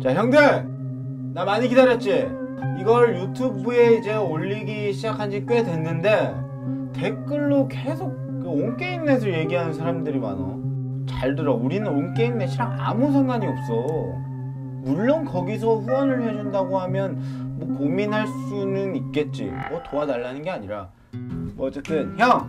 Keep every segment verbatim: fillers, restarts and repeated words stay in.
자, 형들! 나 많이 기다렸지? 이걸 유튜브에 이제 올리기 시작한 지 꽤 됐는데 댓글로 계속 그 온게임넷을 얘기하는 사람들이 많어. 잘 들어. 우리는 온게임넷이랑 아무 상관이 없어. 물론 거기서 후원을 해준다고 하면 뭐 고민할 수는 있겠지. 뭐 도와달라는 게 아니라. 뭐 어쨌든 형!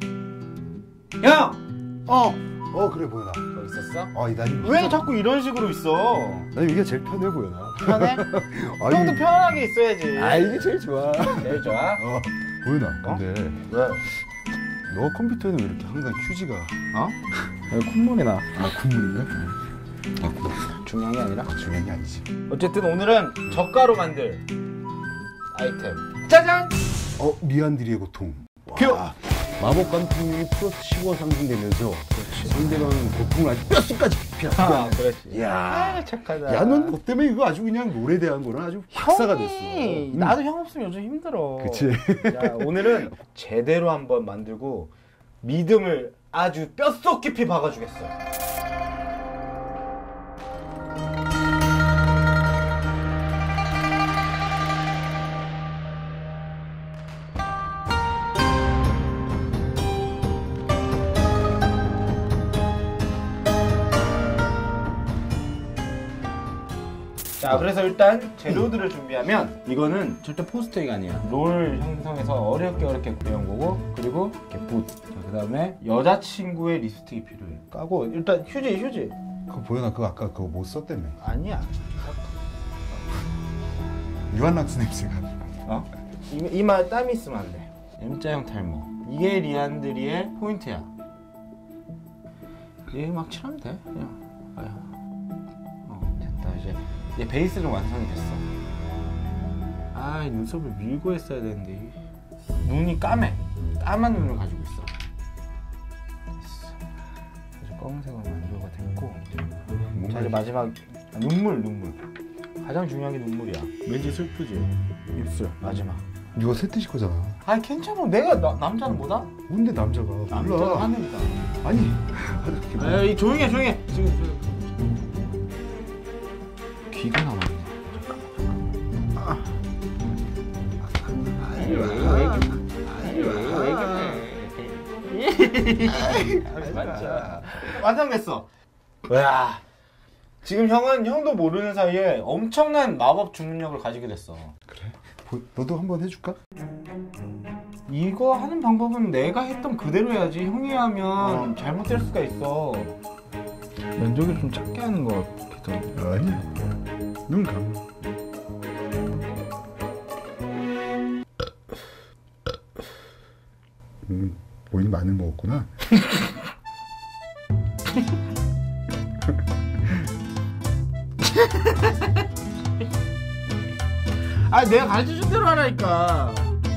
형! 어! 어 그래 보여라. 거기 있었어? 아, 난 왜 자꾸 이런 식으로 있어? 나 이게 제일 편해 보여 나. 편해? 아니, 형도 편안하게 있어야지. 아 이게 제일 좋아. 제일 좋아? 어 보여나. 어? 근데 왜? 너 컴퓨터에는 왜 이렇게 항상 휴지가? 어? 여기 콧물이 나. 아 국물인가? 아 국물. 중요한 게 아니라? 중요한 게 아니지. 어쨌든 오늘은 젓가로 만들 아이템 짜잔! 어 리안드리의 고통. 표! 마법 관통이 플러스 십오 상승되면서 상대방 고통을 아주 뼛속까지 피하. 아 그렇지. 이야 아, 착하다. 야넌 너 때문에 이거 아주 그냥 노래에 대한 거는 아주 학사가 됐어. 형이, 나도 형 없으면 요즘 힘들어. 그치. 자, 오늘은 제대로 한번 만들고 믿음을 아주 뼛속 깊이 박아주겠어. 자, 그래서 일단 재료들을 준비하면 이거는 절대 포스트잇 아니야. 롤 형성해서 어렵게 어렵게 그려온 거고, 그리고 이렇게 붓. 자, 그 다음에 여자친구의 립스틱이 필요해. 까고 일단 휴지 휴지. 그거 보여나 그거 아까 그거 못 썼다며. 아니야. 유한락스 냄새가. 어? 이마, 이마에 땀이 있으면 안 돼. M자형 탈모. 이게 리안드리의 포인트야. 얘 막 칠하면 돼. 그냥. 아유. 어, 됐다 이제. 얘 베이스는 완성이 됐어. 아, 이 눈썹을 밀고 했어야 되는데 눈이 까매. 까만 눈을 가지고 있어. 됐어. 이제 검은색으로 만들어가 됐고. 자, 이제 마지막 아, 눈물 눈물. 가장 중요한 게 눈물이야. 왠지 슬프지? 입술 마지막. 이거 세트실 거잖아. 아, 괜찮아. 내가 나, 남자는 뭐다? 뭔데 남자가? 남자는 몰라. 하늘이다. 아니. 에이, 조용해 조용해. 지금 지금. 귀가 남았네. 잠깐만. 아니 왜 그래? 맞아. 완성됐어. 와. 지금 형은 형도 모르는 사이에 엄청난 마법 주문력을 가지게 됐어. 그래? 보, 너도 한번 해줄까? 이거 하는 방법은 내가 했던 그대로 해야지. 형이 하면 어. 잘못될 수가 있어. 면적을 좀 작게 하는 것 같기도 하고. 아니야. 눈 감아. 음, 본인이 마늘 먹었구나. 아, 내가 가르쳐준 대로 하라니까.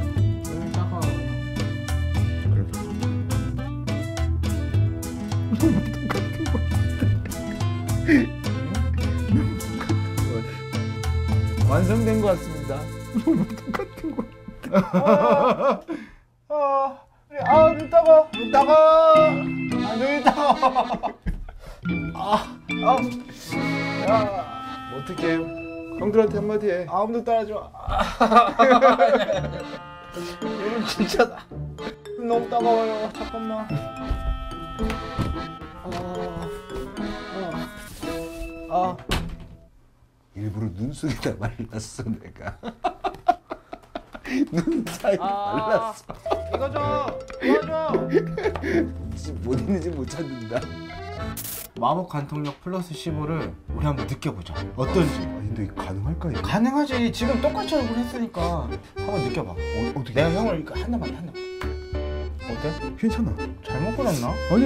완성된 것 같습니다. 너무 똑같은 거. 아, 아, 눈 따가, 눈 따가, 아, 눈이 따가. 아, 아, 야, 어떻게 형들한테 한마디 해. 아무도 따라줘. 눈은 진짜다. 눈 너무 따가워요. 잠깐만. 아, 아, 아. 일부러 눈 속에다 말랐어 내가. 눈 사이에 아, 말랐어. 이거 좀 도와줘. 못 있는지 못 찾는다. 마법 관통력 플러스 십오를 우리 한번 느껴보자. 어떤지. 아니 근데 이거 가능할까 이거? 가능하지. 지금 똑같이 얼굴 했으니까 한번 느껴봐. 어, 어떻게? 내가 형을 이거 한 대만 한 대만. 어때? 괜찮아. 잘못 그렸나? 아니야.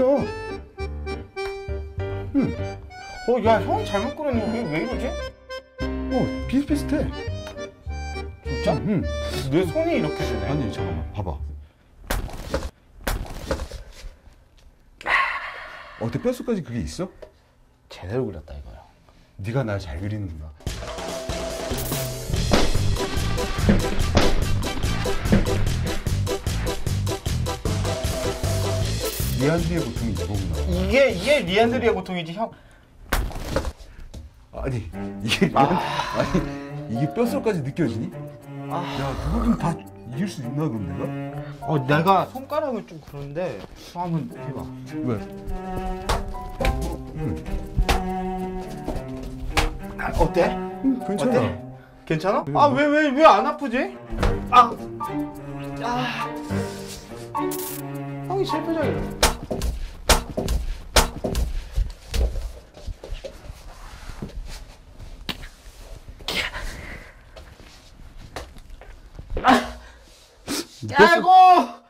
응. 어, 야, 형 잘못 그렸는데 왜, 왜 이러지? 어 비슷비슷해. 진짜? 응. 내 손이 이렇게 되네. 아니 잠깐만 봐봐. 어때 뼛속까지 그게 있어? 제대로 그렸다 이거야. 네가 날 잘 그리는구나. 리안드리의 고통이 이거구나. 이게 이게 리안드리의 고통이지 형. 아 아니 이게 아. 아니 이게 뼛속까지 느껴지니? 아. 야 그거는 다 이길 수 있나 그럼 내가? 어 내가 손가락은 좀 그런데 한번 해봐. 왜? 응. 아, 어때? 응, 괜찮아. 어때? 괜찮아? 응. 아 왜 왜 왜 안 아프지? 아, 아, 형이 실패적이야. 아이고!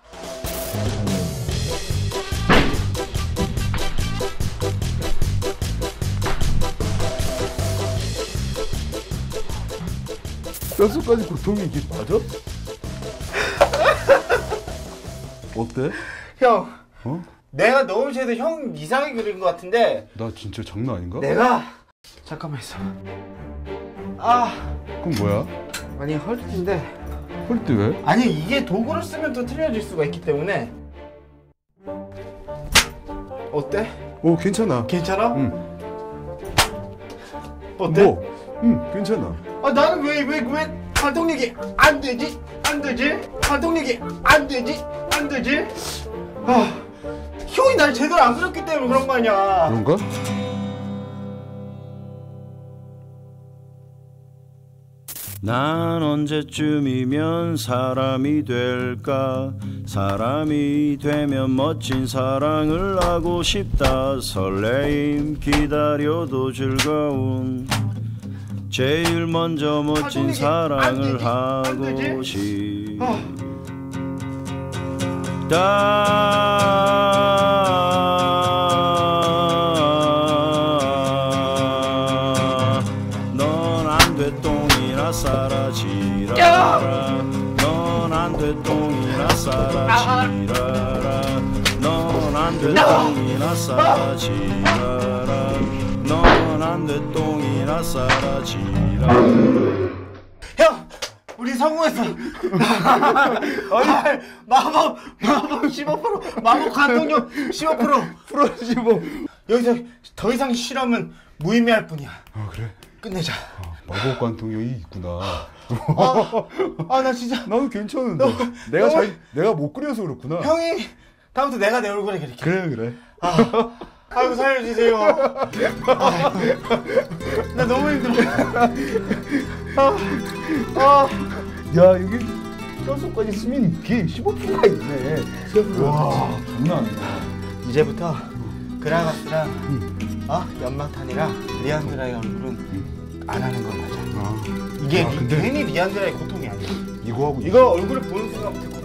뼛속까지 고통이 이게 맞아? 어때? 형, 어? 내가 너무 쟤도 형 이상하게 그린 것 같은데 나 진짜 장난 아닌가? 내가 잠깐만 있어. 아, 그럼 뭐야? 아니 헐뜯인데 헐뜯 왜? 아니 이게 도구를 쓰면 또 틀려질 수가 있기 때문에. 어때? 오 괜찮아. 괜찮아? 응. 어때? 뭐? 응 괜찮아. 아 나는 왜 왜 왜 활동력이 안 되지? 안 되지? 활동력이 안 되지? 안 되지? 아 형이 날 제대로 안 그렸기 때문에 그런 거 아니야. 그런가? 난 언제쯤이면 사람이 될까? 사람이 되면 멋진 사랑을 하고 싶다. 설레임 기다려도 즐거운 제일 먼저 멋진 사랑을 하고 싶다. 넌 안 돼 똥이나 사라지라라. 넌 안 돼 똥이나 사라지라라. 넌 안 돼 똥이나 사라지라라. 넌 안 돼 똥이나 사라지라. 형! 우리 성공했어! 아니, 마법, 마법 십오 퍼센트, 마법 관통력 십오 퍼센트! 프로 십오. 여기서 더 이상 실험은 무의미할 뿐이야. 아 그래? 끝내자. 아, 마법 관통력이 있구나. 아, 아, 나 진짜. 나도 괜찮은데. 너, 내가 너, 잘, 내가 못 그려서 그렇구나. 형이, 다음부터 내가 내 얼굴에 그릴게. 그래, 그래. 아, 아이고, 살려주세요. 아, 나 너무 힘들어. 아, 아. 야, 여기 뼛속까지 쓰면 이게 십오 퍼센트가 있네. 와, 장난 아니야. 이제부터 그라가스랑 어? 연막탄이랑 리안드라의 얼굴은 안 하는 건 맞아. 아. 이게 야, 리, 근데... 괜히 리안드라의 고통이 아니야. 이거 하고 이거 얼굴을 보는 순간부터